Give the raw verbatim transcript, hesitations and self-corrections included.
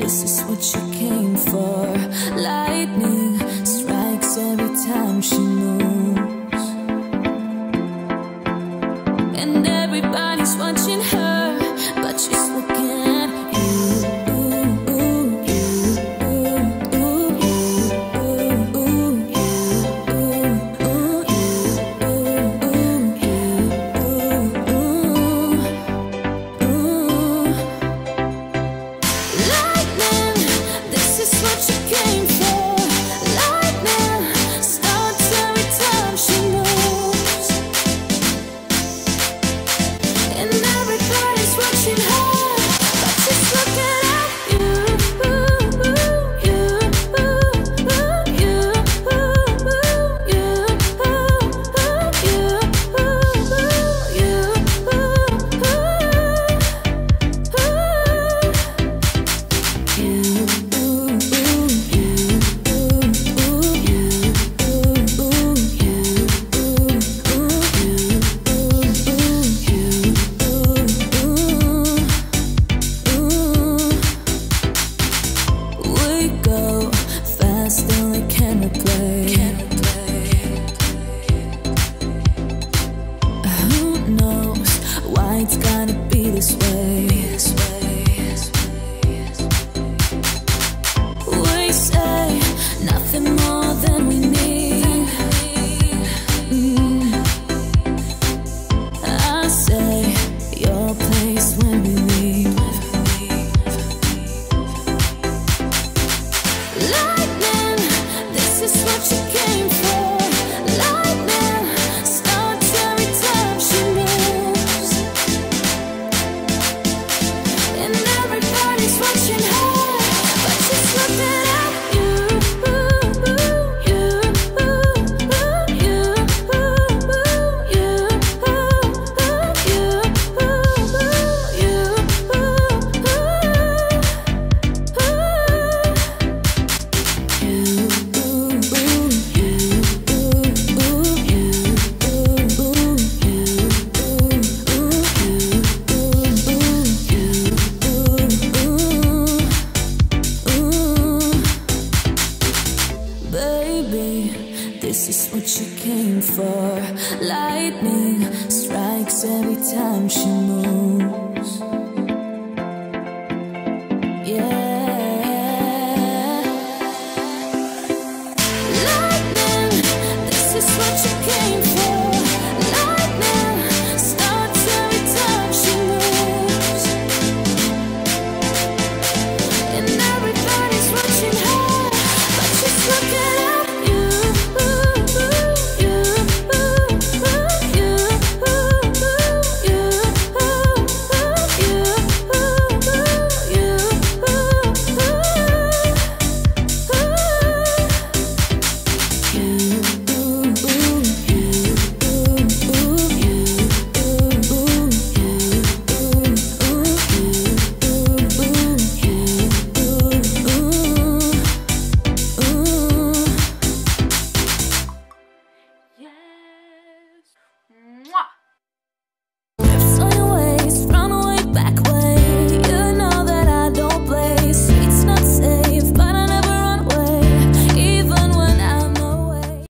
this is what she came for. Lightning strikes every time she moves, and everybody's watching her, but she's looking at you. It's gotta be this way. We say nothing more than we need. mm. I say your place when we leave. Lightning, this is what you came for. Lightning starts every time she moves, and everybody's watching her, but she's looking at you. You, you, you, baby, this is what you came for. Lightning strikes every time she moves.